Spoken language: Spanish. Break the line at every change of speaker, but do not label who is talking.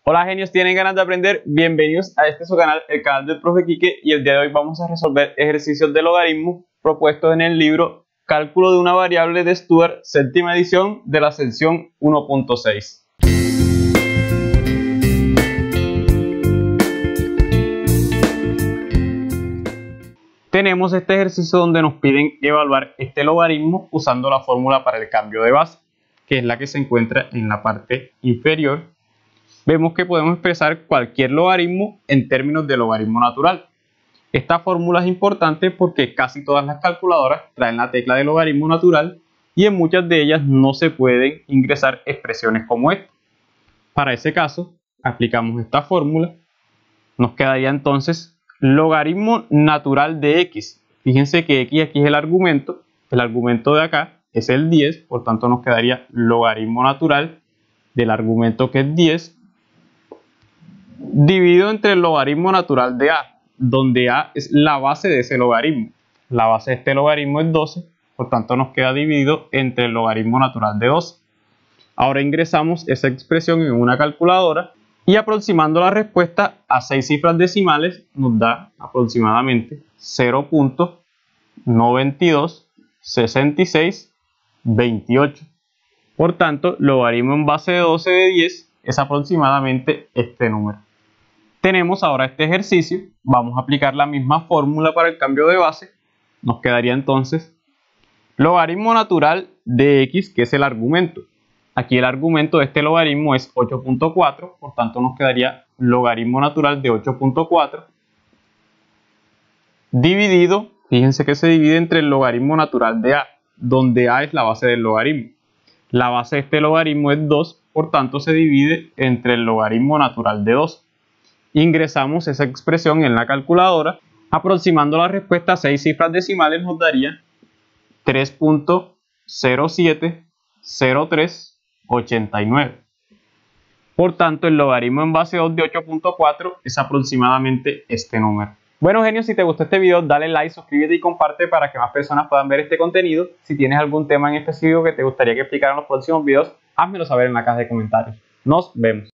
Hola genios, ¿tienen ganas de aprender? Bienvenidos a este su canal, el canal del profe Quique, y el día de hoy vamos a resolver ejercicios de logaritmo propuestos en el libro Cálculo de una variable de Stuart, séptima edición de la sección 1.6. Tenemos este ejercicio donde nos piden evaluar este logaritmo usando la fórmula para el cambio de base, que es la que se encuentra en la parte inferior. Vemos que podemos expresar cualquier logaritmo en términos de logaritmo natural. Esta fórmula es importante porque casi todas las calculadoras traen la tecla de logaritmo natural y en muchas de ellas no se pueden ingresar expresiones como esta. Para ese caso, aplicamos esta fórmula. Nos quedaría entonces logaritmo natural de x. Fíjense que x aquí es el argumento de acá es el 10, por tanto nos quedaría logaritmo natural del argumento que es 10, dividido entre el logaritmo natural de a, donde a es la base de ese logaritmo. La base de este logaritmo es 12, por tanto nos queda dividido entre el logaritmo natural de 12. Ahora ingresamos esa expresión en una calculadora y aproximando la respuesta a 6 cifras decimales nos da aproximadamente 0.926628. Por tanto, logaritmo en base de 12 de 10 es aproximadamente este número. Tenemos ahora este ejercicio, vamos a aplicar la misma fórmula para el cambio de base. Nos quedaría entonces logaritmo natural de x, que es el argumento. Aquí el argumento de este logaritmo es 8.4, por tanto nos quedaría logaritmo natural de 8.4 dividido, fíjense que se divide entre el logaritmo natural de a, donde a es la base del logaritmo. La base de este logaritmo es 2, por tanto se divide entre el logaritmo natural de 2. Ingresamos esa expresión en la calculadora, aproximando la respuesta a 6 cifras decimales nos daría 3.070389. Por tanto, el logaritmo en base 2 de 8.4 es aproximadamente este número. Bueno genios, si te gustó este video dale like, suscríbete y comparte para que más personas puedan ver este contenido. Si tienes algún tema en específico que te gustaría que explicara en los próximos videos, házmelo saber en la caja de comentarios. Nos vemos.